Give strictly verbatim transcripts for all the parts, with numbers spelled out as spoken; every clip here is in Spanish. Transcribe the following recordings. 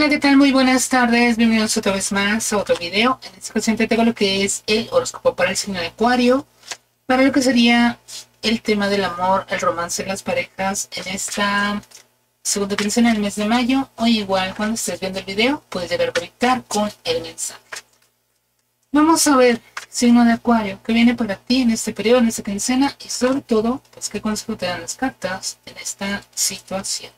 Hola, ¿qué tal? Muy buenas tardes, bienvenidos otra vez más a otro video. En esta ocasión te tengo lo que es el horóscopo para el signo de Acuario, para lo que sería el tema del amor, el romance, las parejas en esta segunda quincena del mes de mayo, o igual cuando estés viendo el video puedes llegar a conectar con el mensaje. Vamos a ver, signo de Acuario, qué viene para ti en este periodo, en esta quincena, y sobre todo, pues qué consejo te dan las cartas en esta situación.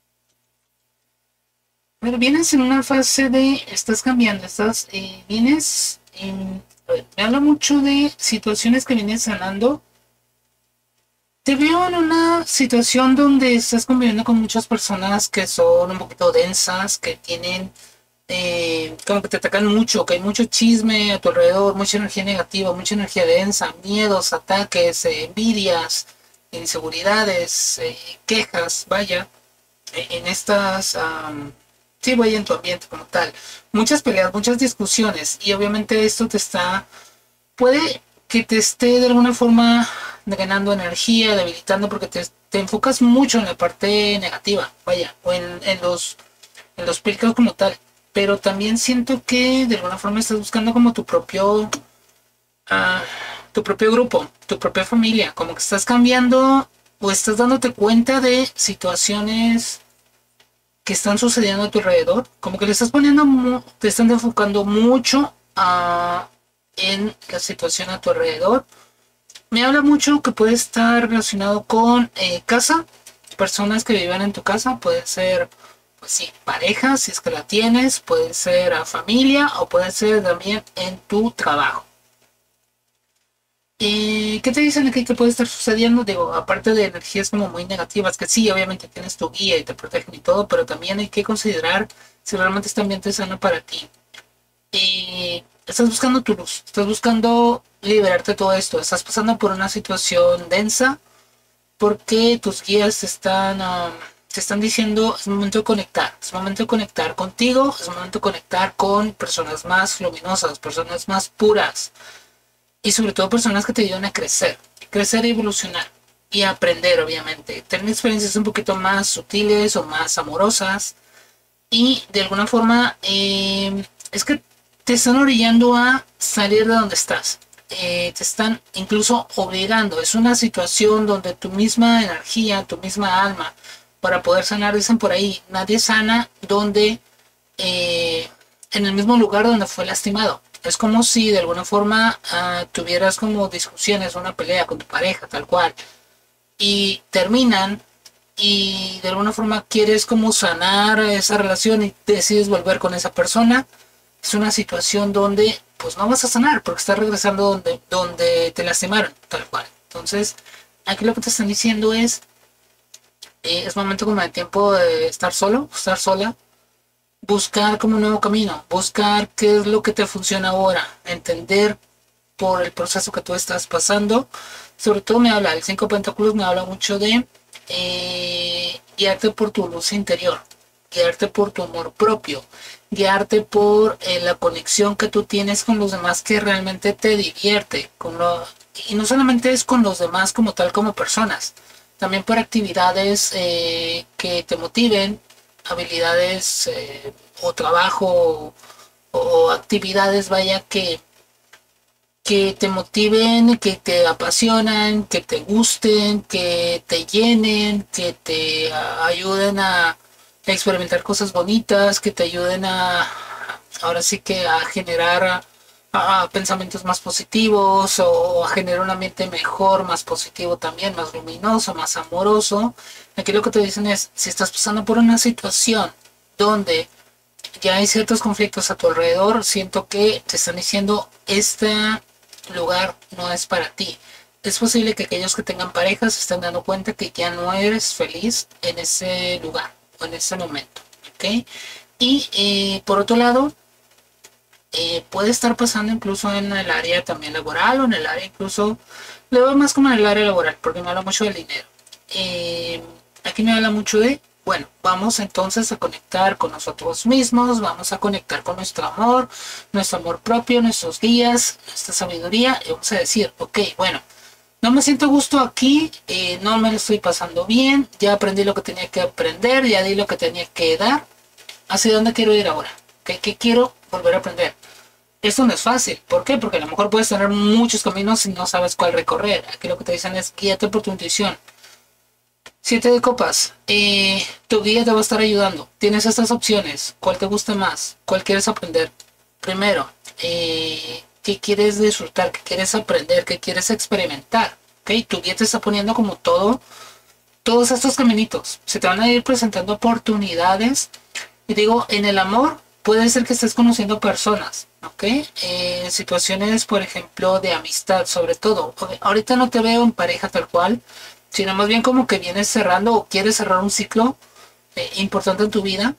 Pero vienes en una fase de, estás cambiando, estás, eh, vienes, en, a ver, me habla mucho de situaciones que vienes sanando. Te veo en una situación donde estás conviviendo con muchas personas que son un poquito densas, que tienen, eh, como que te atacan mucho, que hay mucho chisme a tu alrededor, mucha energía negativa, mucha energía densa, miedos, ataques, eh, envidias, inseguridades, eh, quejas, vaya, eh, en estas... Um, sí, vaya en tu ambiente como tal. Muchas peleas, muchas discusiones. Y obviamente esto te está... Puede que te esté de alguna forma ganando energía, debilitando, porque te, te enfocas mucho en la parte negativa, vaya, o en, en los en los picos como tal. Pero también siento que de alguna forma estás buscando como tu propio... Uh, tu propio grupo, tu propia familia. Como que estás cambiando o estás dándote cuenta de situaciones que están sucediendo a tu alrededor, como que le estás poniendo, te están enfocando mucho uh, en la situación a tu alrededor. Me habla mucho que puede estar relacionado con eh, casa, personas que viven en tu casa, puede ser, pues sí, pareja, si es que la tienes, puede ser a familia o puede ser también en tu trabajo. ¿Y qué te dicen aquí que puede estar sucediendo? Digo, aparte de energías como muy negativas, que sí, obviamente tienes tu guía y te protegen y todo, pero también hay que considerar si realmente este ambiente es sano para ti. Y estás buscando tu luz, estás buscando liberarte de todo esto, estás pasando por una situación densa porque tus guías te están, um, te están diciendo es momento de conectar, es momento de conectar contigo, es momento de conectar con personas más luminosas, personas más puras. Y sobre todo personas que te ayudan a crecer, crecer y evolucionar y aprender, obviamente, tener experiencias un poquito más sutiles o más amorosas y de alguna forma eh, es que te están orillando a salir de donde estás, eh, te están incluso obligando, es una situación donde tu misma energía, tu misma alma, para poder sanar, dicen por ahí, nadie sana donde eh, en el mismo lugar donde fue lastimado. Es como si de alguna forma uh, tuvieras como discusiones, una pelea con tu pareja, tal cual, y terminan y de alguna forma quieres como sanar esa relación y decides volver con esa persona. Es una situación donde pues no vas a sanar porque estás regresando donde, donde te lastimaron, tal cual. Entonces, aquí lo que te están diciendo es, eh, es momento como de tiempo de estar solo, estar sola, buscar como un nuevo camino, buscar qué es lo que te funciona ahora, entender por el proceso que tú estás pasando. Sobre todo me habla, el cinco de Pentáculos me habla mucho de eh, guiarte por tu luz interior, guiarte por tu amor propio, guiarte por eh, la conexión que tú tienes con los demás que realmente te divierte, con lo, y no solamente es con los demás como tal como personas, también por actividades eh, que te motiven, habilidades eh, o trabajo o, o actividades, vaya, que, que te motiven, que te apasionan, que te gusten, que te llenen, que te a, ayuden a, a experimentar cosas bonitas, que te ayuden a, ahora sí que a generar a, a pensamientos más positivos o a generar un ambiente mejor, más positivo también, más luminoso, más amoroso. Aquí lo que te dicen es, si estás pasando por una situación donde ya hay ciertos conflictos a tu alrededor, siento que te están diciendo, este lugar no es para ti. Es posible que aquellos que tengan parejas se estén dando cuenta que ya no eres feliz en ese lugar o en ese momento, ¿ok? Y eh, por otro lado, eh, puede estar pasando incluso en el área también laboral o en el área incluso, le veo más como en el área laboral porque me habla mucho del dinero. Eh, aquí me habla mucho de, bueno, vamos entonces a conectar con nosotros mismos, vamos a conectar con nuestro amor, nuestro amor propio, nuestros guías, nuestra sabiduría, y vamos a decir, ok, bueno, no me siento a gusto aquí, eh, no me lo estoy pasando bien, ya aprendí lo que tenía que aprender, ya di lo que tenía que dar, ¿Hacia dónde quiero ir ahora? ¿Qué, qué quiero volver a aprender? Esto no es fácil. ¿Por qué? Porque a lo mejor puedes tener muchos caminos y no sabes cuál recorrer. Aquí lo que te dicen es guíate por tu intuición. Siete de copas. Eh, tu guía te va a estar ayudando. Tienes estas opciones. ¿Cuál te gusta más? ¿Cuál quieres aprender? Primero, eh, ¿qué quieres disfrutar? ¿Qué quieres aprender? ¿Qué quieres experimentar? ¿Okay? Tu guía te está poniendo como todo, todos estos caminitos. Se te van a ir presentando oportunidades. Y digo, en el amor puede ser que estés conociendo personas, ¿ok? Eh, situaciones, por ejemplo, de amistad, sobre todo. Ahorita no te veo en pareja tal cual, sino más bien como que vienes cerrando o quieres cerrar un ciclo eh, importante en tu vida,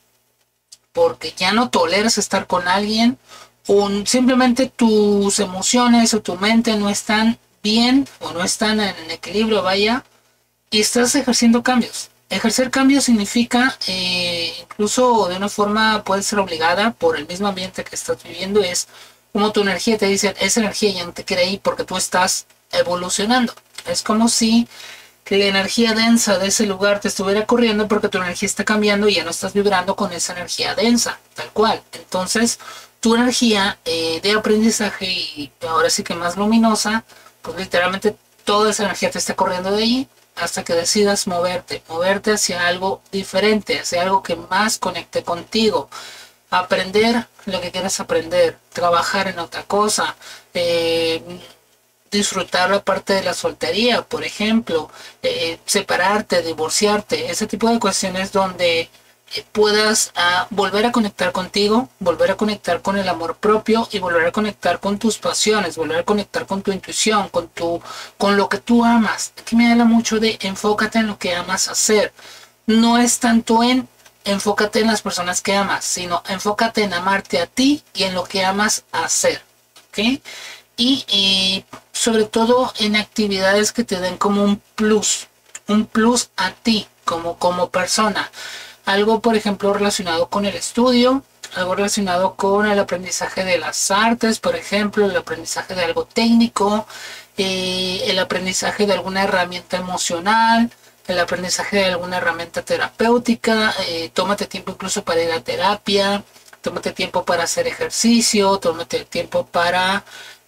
porque ya no toleras estar con alguien, o simplemente tus emociones o tu mente no están bien o no están en equilibrio, vaya, y estás ejerciendo cambios. Ejercer cambios significa, eh, incluso de una forma puede ser obligada por el mismo ambiente que estás viviendo, es como tu energía te dice, esa energía ya no te quiere ir porque tú estás evolucionando. Es como si que la energía densa de ese lugar te estuviera corriendo porque tu energía está cambiando y ya no estás vibrando con esa energía densa, tal cual. Entonces, tu energía eh, de aprendizaje y ahora sí que más luminosa, pues literalmente toda esa energía te está corriendo de allí hasta que decidas moverte, moverte hacia algo diferente, hacia algo que más conecte contigo, aprender lo que quieras aprender, trabajar en otra cosa, eh, disfrutar la parte de la soltería, por ejemplo, eh, separarte, divorciarte, ese tipo de cuestiones donde eh, puedas uh, volver a conectar contigo, volver a conectar con el amor propio y volver a conectar con tus pasiones, volver a conectar con tu intuición, con tu, con lo que tú amas. Aquí me habla mucho de enfócate en lo que amas hacer. No es tanto en enfócate en las personas que amas, sino enfócate en amarte a ti y en lo que amas hacer, ¿ok? Y, y sobre todo en actividades que te den como un plus, un plus a ti como, como persona. Algo, por ejemplo, relacionado con el estudio, algo relacionado con el aprendizaje de las artes, por ejemplo, el aprendizaje de algo técnico, eh, el aprendizaje de alguna herramienta emocional, el aprendizaje de alguna herramienta terapéutica, eh, tómate tiempo incluso para ir a terapia, tómate tiempo para hacer ejercicio, tómate tiempo para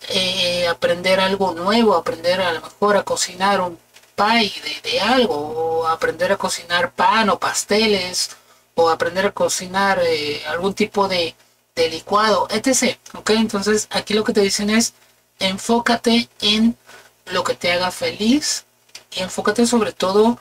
eh, aprender algo nuevo, aprender a lo mejor a cocinar un pie de, de algo, o aprender a cocinar pan o pasteles, o aprender a cocinar eh, algún tipo de, de licuado, etcétera. ¿Ok? Entonces aquí lo que te dicen es enfócate en lo que te haga feliz y enfócate sobre todo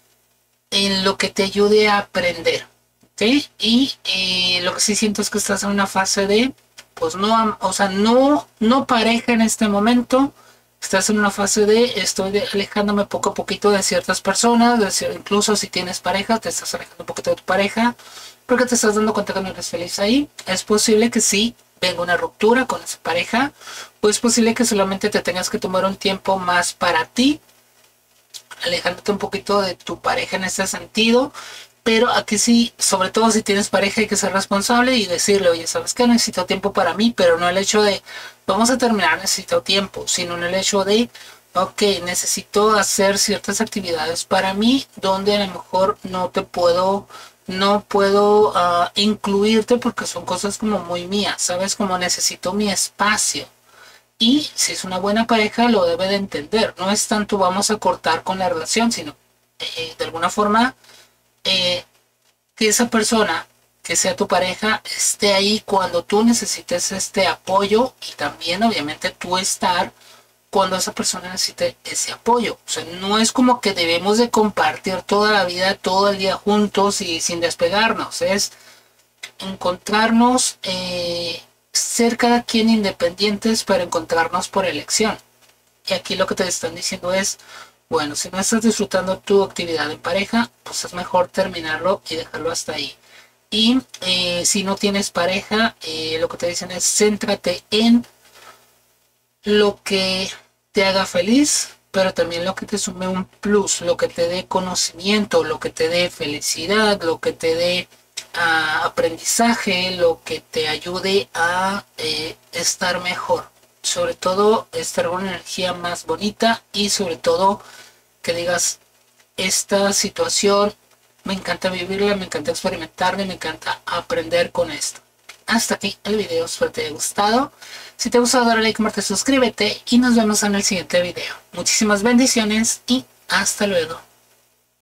en lo que te ayude a aprender. ¿Ok? Y eh, lo que sí siento es que estás en una fase de pues no, o sea, no, no pareja en este momento. Estás en una fase de estoy de, alejándome poco a poquito de ciertas personas, de, incluso si tienes pareja, te estás alejando un poquito de tu pareja, porque te estás dando cuenta que no eres feliz ahí. Es posible que sí venga una ruptura con esa pareja, o es posible que solamente te tengas que tomar un tiempo más para ti, alejándote un poquito de tu pareja en ese sentido. Pero aquí sí, sobre todo si tienes pareja, hay que ser responsable y decirle, oye, ¿sabes qué? Necesito tiempo para mí, pero no el hecho de, vamos a terminar, necesito tiempo, sino en el hecho de, ok, necesito hacer ciertas actividades para mí, donde a lo mejor no te puedo, no puedo uh, incluirte porque son cosas como muy mías, ¿sabes? Como necesito mi espacio. Y si es una buena pareja, lo debe de entender. No es tanto vamos a cortar con la relación, sino eh, de alguna forma... Eh, que esa persona que sea tu pareja esté ahí cuando tú necesites este apoyo y también obviamente tú estar cuando esa persona necesite ese apoyo. O sea, no es como que debemos de compartir toda la vida, todo el día juntos y sin despegarnos. Es encontrarnos, eh, ser cada quien independientes para encontrarnos por elección. Y aquí lo que te están diciendo es, bueno, si no estás disfrutando tu actividad en pareja, pues es mejor terminarlo y dejarlo hasta ahí. Y eh, si no tienes pareja, eh, lo que te dicen es céntrate en lo que te haga feliz, pero también lo que te sume un plus, lo que te dé conocimiento, lo que te dé felicidad, lo que te dé uh, aprendizaje, lo que te ayude a eh, estar mejor. Sobre todo estar con una energía más bonita y sobre todo que digas esta situación Me encanta vivirla, me encanta experimentarla y me encanta aprender con esto. Hasta aquí el video, espero te haya gustado. Si te ha gustado, dale like, comparte, suscríbete y nos vemos en el siguiente video. Muchísimas bendiciones y hasta luego.